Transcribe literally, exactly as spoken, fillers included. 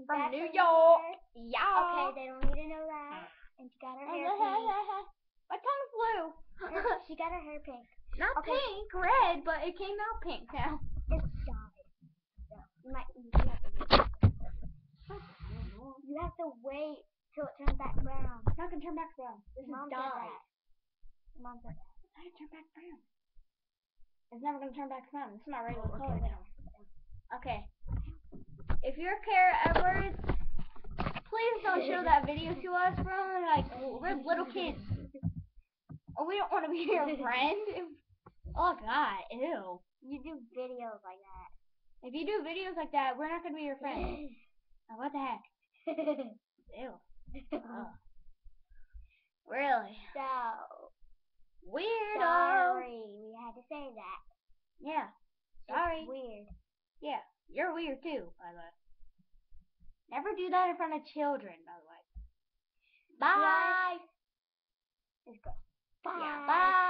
from That's New from York. New Yeah. Okay, they don't need to know that. And she got her hair pink. My tongue's blue. She got her hair pink. Not Okay. pink, red, but it came out pink now. It's dyed. So, you might you have to wait. You have to wait till it turns back brown. It's not gonna turn back brown. This Mom is said dyed. that. Mom said that. It's not gonna turn back brown. It's never gonna turn back brown. It's my regular Oh, color okay. now. Okay. If you're Kara Edwards, please don't show that video to us, bro. Like, we're little kids. Oh, we don't want to be your friend. Oh, God. Ew. You do videos like that. If you do videos like that, we're not going to be your friend. Oh, what the heck? Ew. Oh. Really? So, Weirdo. sorry. We had to say that. Yeah. Sorry. It's weird. Yeah. You're weird, too, by the way. Never do that in front of children, by the way. Bye. Let's go. Bye. Yeah, bye.